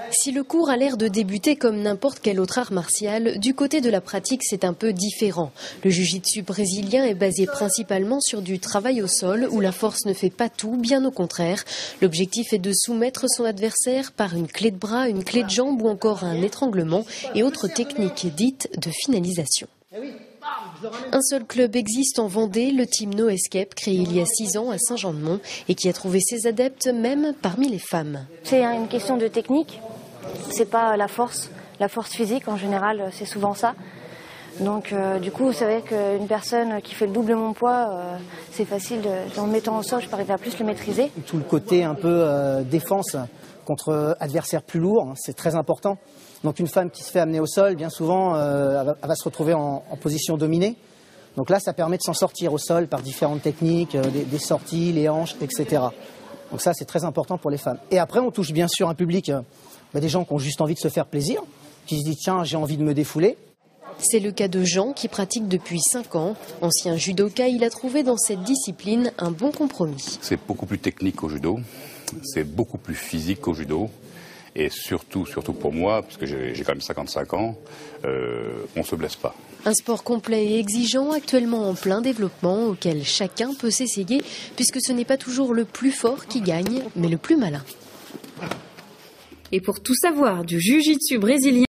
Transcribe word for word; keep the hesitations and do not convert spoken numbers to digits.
Si le cours a l'air de débuter comme n'importe quel autre art martial, du côté de la pratique c'est un peu différent. Le jiu-jitsu brésilien est basé principalement sur du travail au sol où la force ne fait pas tout, bien au contraire. L'objectif est de soumettre son adversaire par une clé de bras, une clé de jambe ou encore un étranglement et autres techniques dites de finalisation. Un seul club existe en Vendée, le Team No Escape, créé il y a six ans à Saint-Jean-de-Mont et qui a trouvé ses adeptes même parmi les femmes. C'est une question de technique, c'est pas la force. La force physique en général, c'est souvent ça. Donc euh, du coup, vous savez qu'une personne qui fait le double de mon poids, euh, c'est facile, de, en le mettant au sol, je peux arriver à plus le maîtriser. Tout le côté un peu euh, défense contre adversaire plus lourd, hein, c'est très important. Donc une femme qui se fait amener au sol, bien souvent, euh, elle, va, elle va se retrouver en, en position dominée. Donc là, ça permet de s'en sortir au sol par différentes techniques, euh, des, des sorties, les hanches, et cetera. Donc ça, c'est très important pour les femmes. Et après, on touche bien sûr un public, euh, bah, des gens qui ont juste envie de se faire plaisir, qui se disent « tiens, j'ai envie de me défouler ». C'est le cas de Jean qui pratique depuis cinq ans. Ancien judoka, il a trouvé dans cette discipline un bon compromis. C'est beaucoup plus technique qu'au judo, c'est beaucoup plus physique qu'au judo. Et surtout, surtout pour moi, parce que j'ai quand même cinquante-cinq ans, euh, on ne se blesse pas. Un sport complet et exigeant, actuellement en plein développement, auquel chacun peut s'essayer, puisque ce n'est pas toujours le plus fort qui gagne, mais le plus malin. Et pour tout savoir du jiu-jitsu brésilien,